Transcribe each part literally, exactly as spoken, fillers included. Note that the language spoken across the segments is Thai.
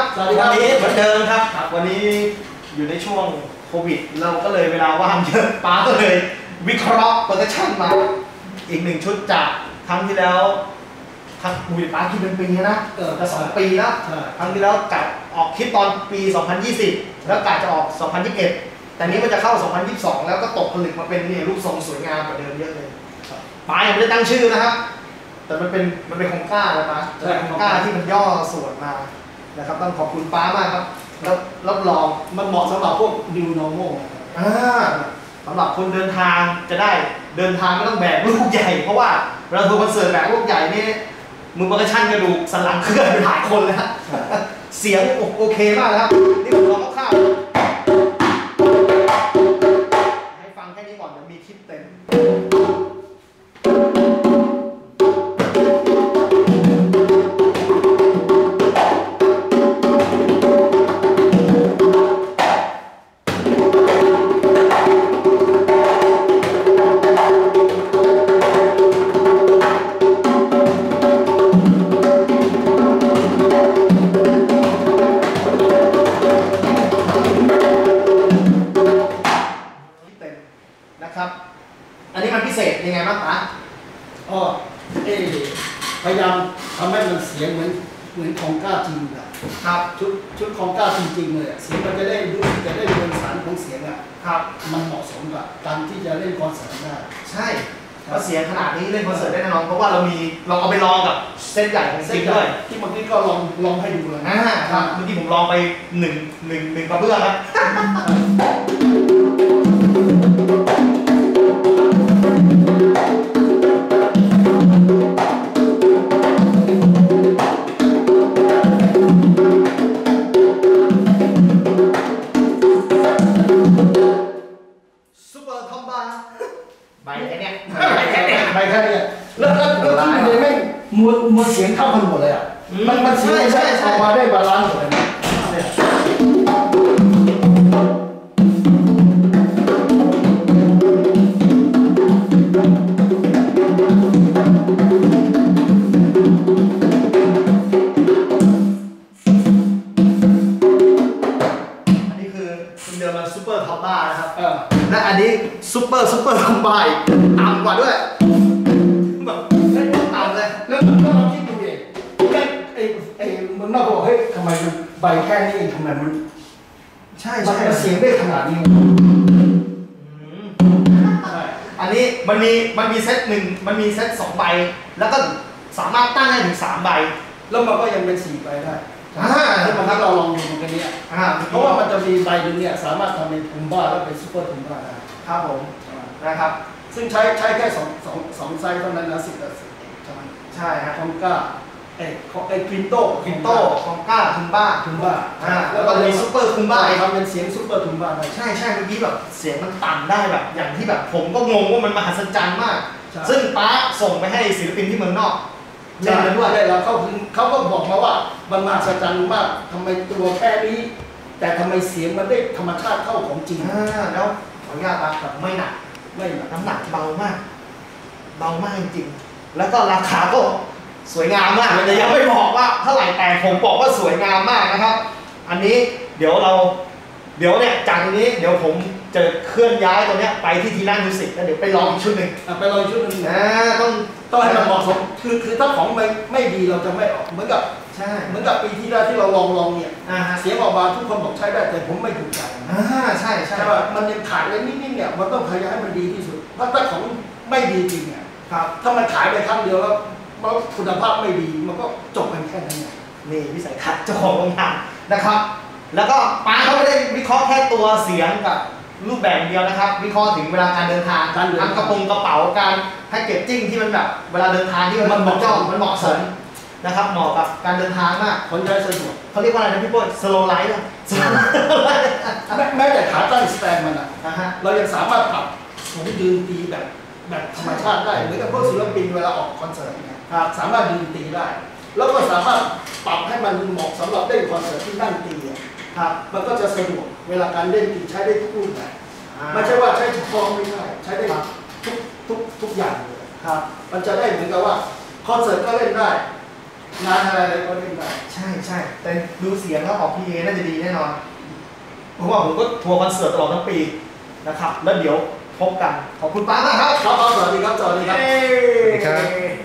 วันนี้เหมือนเดิมครับวันนี้อยู่ในช่วงโควิดเราก็เลยเวลาว่างเยอะป้าก็เลยวิเคราะห์โปรดักชั่นมาอีกหนึ่งชุดจากครั้งที่แล้วครั้งมูลป้าคิดเป็นปีนะเออสองปีแล้วครั้งที่แล้วกัดออกคลิปตอนปีสองพันยี่สิบแล้วกัดจะออกสองพันยี่สิบเอ็ดแต่นี้มันจะเข้าสองพันยี่สิบสองแล้วก็ตกผลึกมาเป็นนี่รูปทรงสวยงามกว่าเดิมเยอะเลยป้ายังไม่ได้ตั้งชื่อนะครับแต่มันเป็นมันเป็นของกล้าเลยป้าเป็นของกล้าที่มันย่อส่วนมานะครับต้องขอบคุณป้ามากครับแล้วรับรองมันเหมาะสำหรับพวก new normal อ่าสำหรับคนเดินทางจะได้เดินทางไม่ต้องแบกลูกใหญ่เพราะว่าเราทัวร์คอนเสิร์ตแบกลูกใหญ่นี่มือโปรดักชั่นกระดูกสันหลังเคลื่อนไปหลายคนเลยฮะเสียงโอเคมากนะครับนี่ผมลองคร่าวๆให้ฟังแค่นี้ก่อนเดี๋ยวมีคลิปเต็มอันนี้มันพิเศษยังไงบ้างคะอ๋อเอพยายามทำให้มันเสียงเหมือนเหมือนของกล้าจริงอะครับชุดชุดของกล้าจริงๆเลยเสียงมันจะได้ดูจะได้เรียนสารของเสียงอะครับมันเหมาะสมกับการที่จะเล่นคอนเสิร์ตได้ใช่เพราะเสียงขนาดนี้เล่นคอนเสิร์ตได้แน่นอนเพราะว่าเรามีเราเอาไปลองกับเส้นใหญ่ของจริงด้วยที่เมื่อกี้ก็ลองลองให้ดูเลยอ่าครับเมื่อกี้ผมลองไปหนึ่งหนึ่งหนึ่งกระเบื้องครับใบแค่เนี้ยใบแค่เนี้ยใบแค่เนี้ยแล้วแล้วแล้วที่มันไม่มวลมวลเสียงเข้ากันหมดเลยอ่ะมันมันเสียงใช่ออกมาได้บาลานซ์หมดเลยนะอันนี้คือคุณเดิมมันซูเปอร์ท็อปบ้านะครับและอันนี้ซูเปอร์ซูเปอร์ท็อปบ้าต่ำกว่าด้วยแบบต่ำเลยแล้วก็ลองคิดดูดิไอ้ไอ้มันน่าบอกเฮ้ยทำไมมันใบแค่นี้เองทำไมมันใช่ใช่เสียงได้ขนาดนี้อันนี้มันมีมันมีเซตหนึ่งมันมีเซตสองใบแล้วก็สามารถตั้งได้ถึงสามใบแล้วมันก็ยังเป็นสี่ใบได้ที่บางครั้งเราลองดูกันนี้เพราะว่ามันจะมีใบหนึ่งเนี่ยสามารถทำเป็นทุมบ้าแล้วเป็นซูเปอร์ทุมบ้าได้ครับผมนะครับซึ่งใช้ใช้แค่สองสองสองไซส์เท่านั้นนะสิบกับสิบใช่ไหมใช่ครับคองก้าไอ้ไอ้ควินโต้ควินโต้คองก้าทุมบ้าทุมบ้าแล้วก็มีซูเปอร์ทุมบ้าทำเป็นเสียงซูเปอร์ทุมบ้าได้ใช่ใช่เมื่อกี้แบบเสียงมันต่ำได้แบบอย่างที่แบบผมก็งงว่ามันมหัศจรรย์มากซึ่งป้าส่งไปให้ศิลปินที่เมืองนอกเล่นกันด้วยแล้วเขาเขาก็บอกมาว่ามันมหัศจรรย์มากทำไมตัวแค่นี้แต่ทำไมเสียงมันได้ธรรมชาติเข้าของจริงแล้วขออนุญาตป้าแบบไม่หนักไม่หนักน้ำหนักเบามากเบามากจริงแล้วก็ราคาก็สวยงามมากแต่ยังไม่บอกว่าเท่าไหร่แต่ผมบอกว่าสวยงามมากนะครับอันนี้เดี๋ยวเราเดี๋ยวเนี่ยจากนี้เดี๋ยวผมจะเคลื่อนย้ายตัวเนี้ยไปที่ทีน่ามิวสิกแล้วเดี๋ยวไปลองชุดหนึ่งไปลองชุดหนึ่งนะต้องต้องให้มันเหมาะสมคือคือถ้าของไม่ไม่ดีเราจะไม่ออกเหมือนกับใช่เหมือนกับปีที่แล้วที่เราลองลองเนี่ยเสียงออกมาทุกคนบอกใช้ได้แต่ผมไม่ถูกใจอ่าใช่ใช่ว่ามันยังขาดอะไรนิดๆเนี่ยมันต้องพยายามให้มันดีที่สุดเพราะถ้าของไม่ดีจริงเนี่ยครับถ้ามันขายไปครั้งเดียวแล้วแล้วคุณภาพไม่ดีมันก็จบกันแค่นั้นเนี่ยนี่วิสัยทัศน์เจ้าของโรงงานนะครับแล้วก็ป้าเขาไม่ได้วิเคราะห์แค่ตัวเสียงกับรูปแบบเดียวนะครับวิเคราะห์ถึงเวลาการเดินทางการทำกระโปรงกระเป๋าการแพ็กเกจจิ้งที่มันแบบเวลาเดินทางที่มันเหมาะเจาะมันเหมาะสมนะครับเหมาะกับการเดินทางมากคนใช้สะดวกเขาเรียกว่าอะไรนะพี่โป้สโลไลท์แม้แต่ขาตั้งสแตนมันอ่ะเรายังสามารถปรับสูงยืนตีแบบแบบธรรมชาติได้เหมือนกับพวกศิลปินเวลาออกคอนเสิร์ตเนี่ยสามารถยืนตีได้แล้วก็สามารถปรับให้มันเหมาะสำหรับเล่นคอนเสิร์ตที่นั่งตีครับมันก็จะสะดวกเวลาการเล่นตีใช้ได้ทุกรูปแบบไม่ใช่ว่าใช้เฉพาะไม่ได้ใช้ได้ทุกทุกทุกอย่างเลยครับมันจะได้เหมือนกับว่าคอนเสิร์ตก็เล่นได้ทงานอะไรก็เล่นได้ใช่ใช่แต่ดูเสียงแล้วออกพีเอน่าจะดีแน่นอนเพราะว่าผมก็ทัวร์คอนเสิร์ตตลอดทั้งปีนะครับแล้วเดี๋ยวพบกันขอบคุณป้ามากครับครับสวัสดีครับสวัสดีครับสวัสดีครับ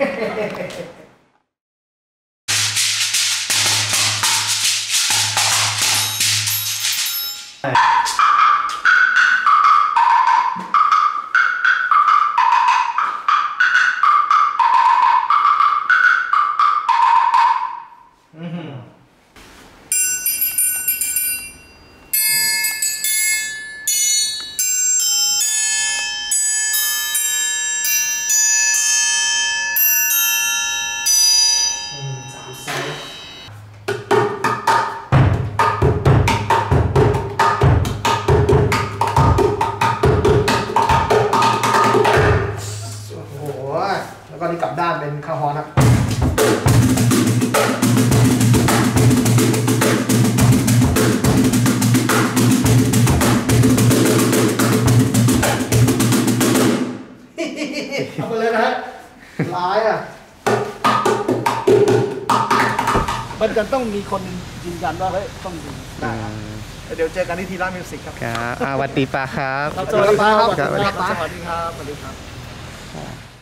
แล้วก็นี่กลับด้านเป็นคาฮอนครับเอาไปเลยนะฮะร้ายอ่ะมันจะต้องมีคนยืนยันว่าเฮ้ยต้องดูได้เดี๋ยวเจอกันที่ทีร้านมิวสิกครับครับสวัสดีป้าครับสวัสดีครับสวัสดีครับสวัสดีครับสวัสดีครับ